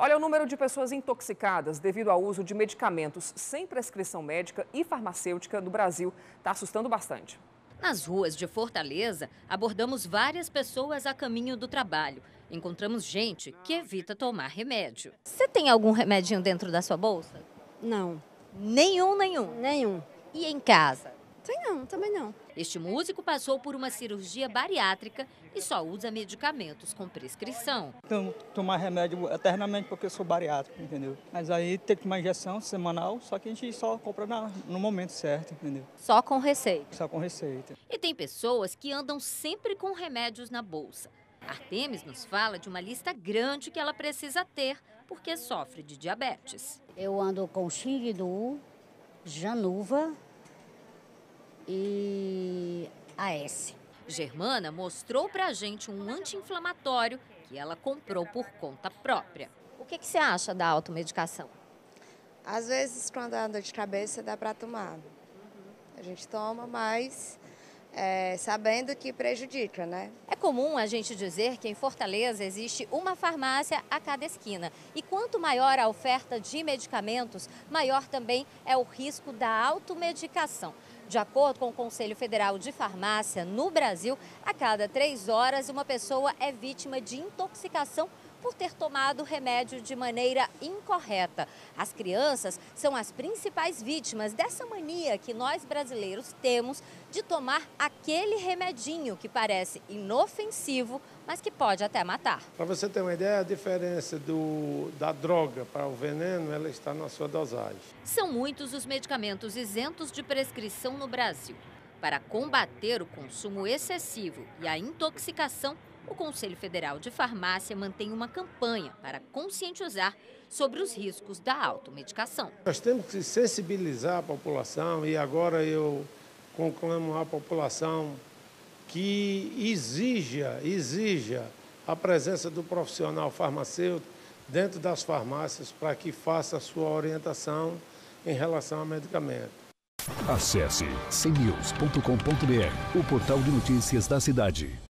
Olha, o número de pessoas intoxicadas devido ao uso de medicamentos sem prescrição médica e farmacêutica no Brasil está assustando bastante. Nas ruas de Fortaleza, abordamos várias pessoas a caminho do trabalho. Encontramos gente que evita tomar remédio. Você tem algum remedinho dentro da sua bolsa? Não, Nenhum. nenhum. E em casa? Tem não, também não. Este músico passou por uma cirurgia bariátrica e só usa medicamentos com prescrição. Então, tomar remédio eternamente porque eu sou bariátrico, entendeu? Mas aí tem que tomar injeção semanal, só que a gente só compra no momento certo, entendeu? Só com receita. Só com receita. E tem pessoas que andam sempre com remédios na bolsa. Artemis nos fala de uma lista grande que ela precisa ter porque sofre de diabetes. Eu ando com Xingdu, Januva e AS. Germana mostrou pra gente um anti-inflamatório que ela comprou por conta própria. O que você acha da automedicação? Às vezes, quando dá dor de cabeça, dá para tomar. A gente toma, mas sabendo que prejudica, né? É comum a gente dizer que em Fortaleza existe uma farmácia a cada esquina. E quanto maior a oferta de medicamentos, maior também é o risco da automedicação. De acordo com o Conselho Federal de Farmácia, no Brasil, a cada 3 horas uma pessoa é vítima de intoxicação por ter tomado remédio de maneira incorreta. As crianças são as principais vítimas dessa mania que nós brasileiros temos de tomar aquele remedinho que parece inofensivo, mas que pode até matar. Para você ter uma ideia, a diferença da droga para o veneno, ela está na sua dosagem. São muitos os medicamentos isentos de prescrição no Brasil. Para combater o consumo excessivo e a intoxicação, o Conselho Federal de Farmácia mantém uma campanha para conscientizar sobre os riscos da automedicação. Nós temos que sensibilizar a população e agora eu conclamo a população que exija a presença do profissional farmacêutico dentro das farmácias para que faça a sua orientação em relação a medicamento. Acesse cnews.com.br, o portal de notícias da cidade.